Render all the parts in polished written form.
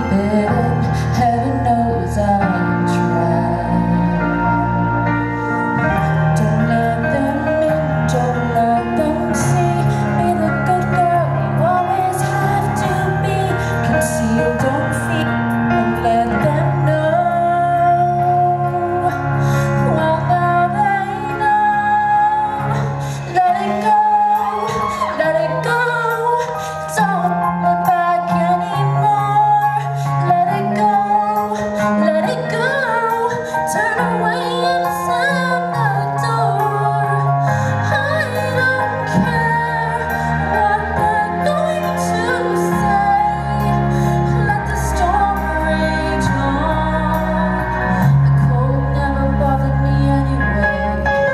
And heaven knows I'll try. Don't let them in, don't let them see. Be the good girl you always have to be. Conceal, don't fear, and let them know. Well, now they know. Let it go, let it go. Don't look back anymore. Let it go, let it go. Turn away and slam the door. I don't care what they're going to say. Let the storm rage on. The cold never bothered me anyway.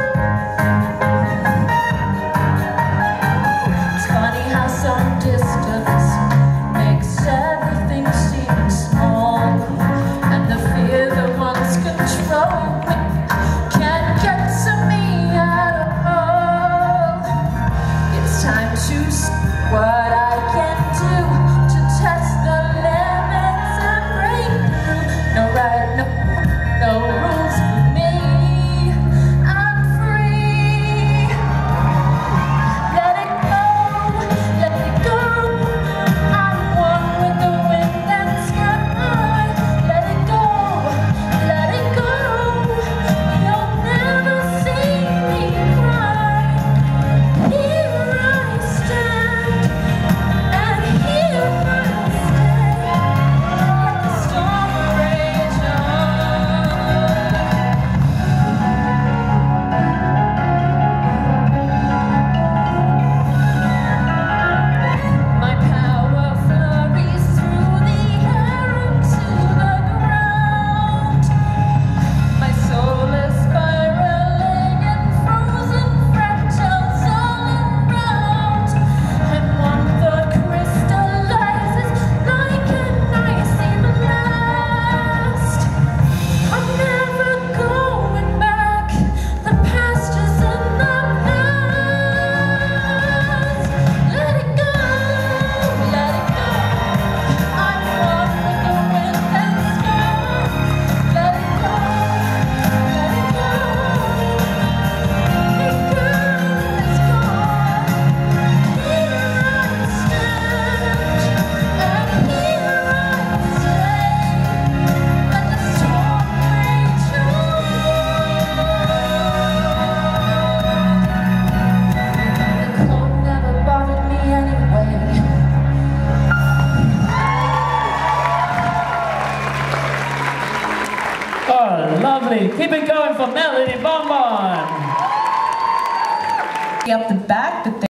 It's funny how some distance makes everything seem small, and the fear that once controlled me can't get to me at all. It's time to see what I can do to test the limits and break through. No right, no rules for me. I'm free. Let it go, let it go. I'm one with the wind and sky. Let it go, let it go. You'll never see me cry. Here I stand, and here I stay. Let the storm rage on. My power flurries through the air into the ground. My soul is spiraling in frozen fractals all around. And one thought crystallizes like an icy blast. I'm never going back. The past is in the past. Let it go, let it go. I'm one with the wind and sky. Let it go, let it go. Hey girl, it's gone. Here I stand, and here I stay. Let the storm rage on. The cold never bothered me anyway. Oh, lovely. Keep it going for Melody Bonbon. Up the back, but